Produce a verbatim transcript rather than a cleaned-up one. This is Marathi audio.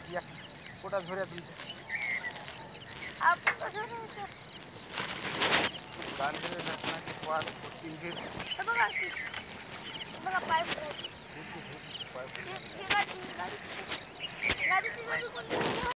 या कुठं झोऱ्या तुमच्या आपण कसं राहायचं गांधीने नसण्याची वाद तीन घे हे बघा की बघा पाईप पाईप ही गाडी गाडी गाडीची गाडी कोणती